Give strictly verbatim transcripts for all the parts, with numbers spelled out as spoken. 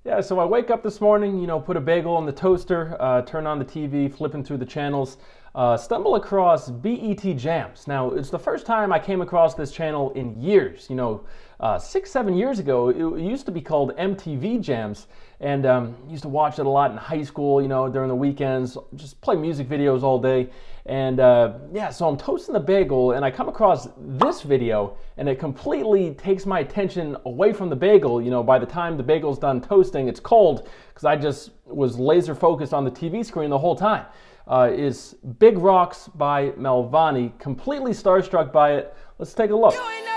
Yeah, so I wake up this morning, you know, put a bagel in the toaster, uh, turn on the T V, flipping through the channels, uh, stumble across B E T Jams. Now, it's the first time I came across this channel in years. You know, uh, six, seven years ago, it used to be called M T V Jams, and um, used to watch it a lot in high school, you know, during the weekends, just play music videos all day. And uh, yeah, so I'm toasting the bagel and I come across this video and it completely takes my attention away from the bagel. You know, by the time the bagel's done toasting, it's cold because I just was laser focused on the T V screen the whole time. Uh, is Big Rocks by Melvoni. Completely starstruck by it. Let's take a look.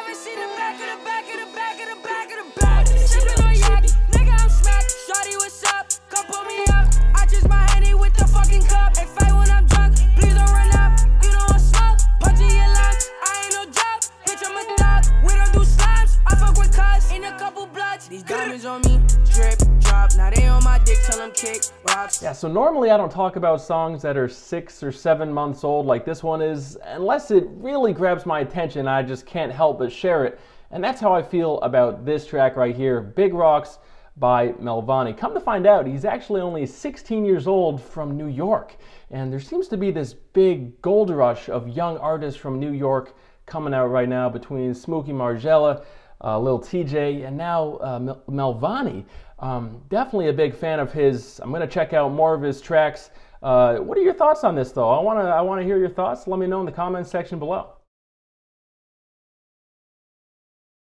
These diamonds on me, drip, drop, now they on my dick, tell them kick, rocks. Yeah, so normally I don't talk about songs that are six or seven months old like this one is, unless it really grabs my attention. I just can't help but share it. And that's how I feel about this track right here, Big Rocks by Melvoni. Come to find out, he's actually only sixteen years old from New York. And there seems to be this big gold rush of young artists from New York coming out right now between Smokey Margella, Uh, Lil T J, and now uh, Mel Melvoni. Um, definitely a big fan of his. I'm going to check out more of his tracks. Uh, what are your thoughts on this, though? I want to I want to hear your thoughts. Let me know in the comments section below.